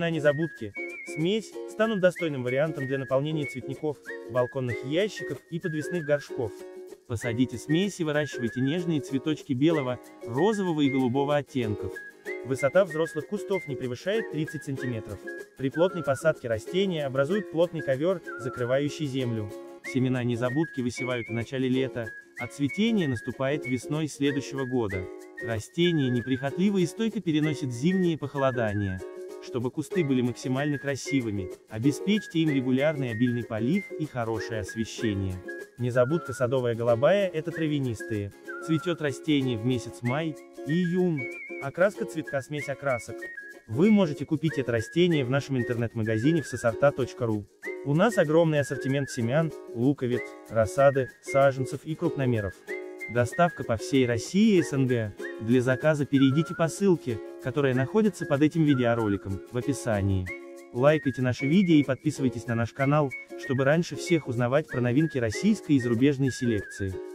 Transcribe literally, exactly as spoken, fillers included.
Семена незабудки, смесь, станут достойным вариантом для наполнения цветников, балконных ящиков и подвесных горшков. Посадите смесь и выращивайте нежные цветочки белого, розового и голубого оттенков. Высота взрослых кустов не превышает тридцати сантиметров. При плотной посадке растения образуют плотный ковер, закрывающий землю. Семена незабудки высевают в начале лета, а цветение наступает весной следующего года. Растение неприхотливо и стойко переносит зимние похолодания. Чтобы кусты были максимально красивыми, обеспечьте им регулярный обильный полив и хорошее освещение. Незабудка садовая голубая – это травянистые. Цветет растение в месяц май и июнь. Окраска цветка – смесь окрасок. Вы можете купить это растение в нашем интернет-магазине в сосорта точка ру. У нас огромный ассортимент семян, луковиц, рассады, саженцев и крупномеров. Доставка по всей России и эс эн гэ. Для заказа перейдите по ссылке, которая находится под этим видеороликом, в описании. Лайкайте наши видео и подписывайтесь на наш канал, чтобы раньше всех узнавать про новинки российской и зарубежной селекции.